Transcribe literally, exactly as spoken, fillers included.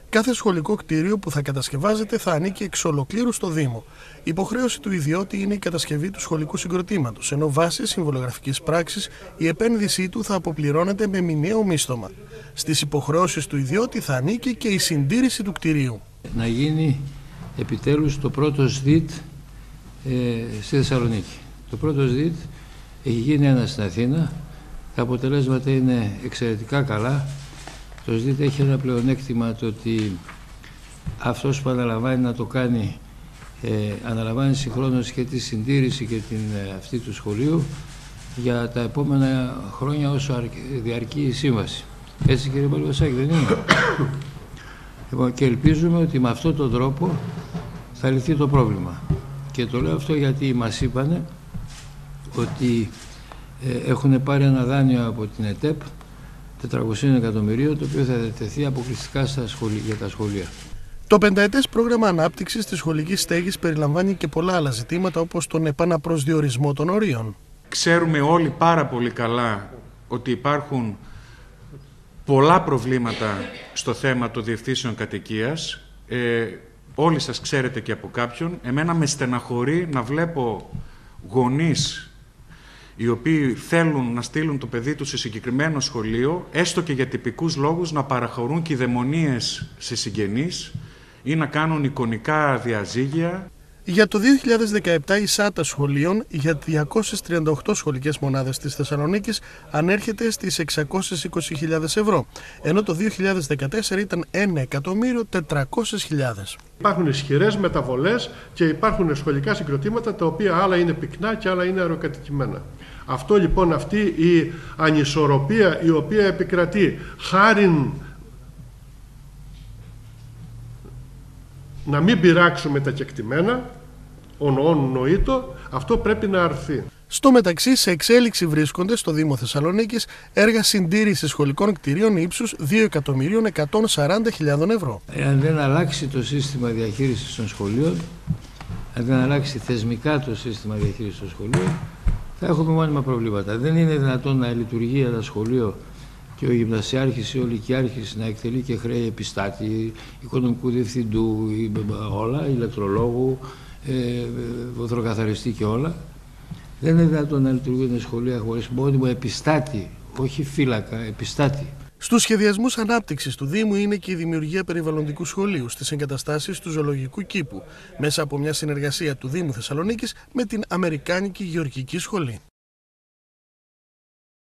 Κάθε σχολικό κτίριο που θα κατασκευάζεται θα ανήκει εξ ολοκλήρου στο Δήμο. Η υποχρέωση του ιδιώτη είναι η κατασκευή του σχολικού συγκροτήματος, ενώ βάσει συμβολογραφικής πράξης η επένδυσή του θα αποπληρώνεται με μηνιαίο μίσθωμα. Στις υποχρεώσεις του ιδιώτη θα ανήκει και η συντήρηση του κτιρίου. Να γίνει επιτέλους το πρώτο ΣΔΙΤ ε, στη Θεσσαλονίκη. Το πρώτο ΣΔΙΤ έχει γίνει ένα στην Αθήνα. Τα αποτελέσματα είναι εξαιρετικά καλά. Το ΣΔΙΤ έχει ένα πλεονέκτημα, το ότι αυτός που αναλαμβάνει να το κάνει ε, αναλαμβάνει συγχρόνως και τη συντήρηση και την ε, αυτή του σχολείου για τα επόμενα χρόνια όσο διαρκεί η σύμβαση. Έτσι, κύριε Παλαιοσάκη, δεν είναι? Λοιπόν, και ελπίζουμε ότι με αυτόν τον τρόπο θα λυθεί το πρόβλημα. Και το λέω αυτό γιατί μας είπανε ότι ε, έχουν πάρει ένα δάνειο από την ΕΤΕΠ τετρακόσια εκατομμυρίων, το οποίο θα διατεθεί αποκλειστικά στα σχολεία, για τα σχολεία. Το πενταετές πρόγραμμα ανάπτυξης της σχολικής στέγης περιλαμβάνει και πολλά άλλα ζητήματα, όπως τον επαναπροσδιορισμό των ορίων. Ξέρουμε όλοι πάρα πολύ καλά ότι υπάρχουν πολλά προβλήματα στο θέμα των διευθύνσεων κατοικίας. Ε, όλοι σας ξέρετε και από κάποιον. Εμένα με στεναχωρεί να βλέπω γονείς οι οποίοι θέλουν να στείλουν το παιδί τους σε συγκεκριμένο σχολείο, έστω και για τυπικούς λόγους, να παραχωρούν κηδαιμονίες σε συγγενείς ή να κάνουν εικονικά διαζύγια. Για το δύο χιλιάδες δεκαεπτά η ΣΑΤΑ σχολείων για διακόσιες τριάντα οκτώ σχολικές μονάδες της Θεσσαλονίκης ανέρχεται στις εξακόσιες είκοσι χιλιάδες ευρώ, ενώ το δύο χιλιάδες δεκατέσσερα ήταν ένα εκατομμύριο τετρακόσιες χιλιάδες. Υπάρχουν ισχυρές μεταβολές και υπάρχουν σχολικά συγκροτήματα τα οποία άλλα είναι πυκνά και άλλα είναι αεροκατοικημένα. Αυτό λοιπόν, αυτή η ανισορροπία η οποία επικρατεί χάριν να μην πειράξουμε τα κεκτημένα, ονοών νοήτο, αυτό πρέπει να αρθεί. Στο μεταξύ, σε εξέλιξη βρίσκονται στο Δήμο Θεσσαλονίκης έργα συντήρησης σχολικών κτηρίων ύψους δύο εκατομμυρίων εκατόν σαράντα χιλιάδων ευρώ. Εάν δεν αλλάξει το σύστημα διαχείρισης των σχολείων, αν δεν αλλάξει θεσμικά το σύστημα διαχείρισης των σχολείων, θα έχουμε μόνιμα προβλήματα. Δεν είναι δυνατόν να λειτουργεί ένα σχολείο και ο γυμνασιάρχης ή ο λυκειάρχης να εκτελεί και χρέη επιστάτη, οικονομικού διευθυντού, όλα, ηλεκτρολόγου, ε, βοθροκαθαριστή και όλα. Δεν είναι δυνατόν να λειτουργούν σχολεία χωρίς μόνιμο επιστάτη, όχι φύλακα, επιστάτη. Στους σχεδιασμούς ανάπτυξης του Δήμου είναι και η δημιουργία περιβαλλοντικού σχολείου στις εγκαταστάσεις του Ζωολογικού Κήπου, μέσα από μια συνεργασία του Δήμου Θεσσαλονίκης με την Αμερικάνικη Γεωργική Σχολή.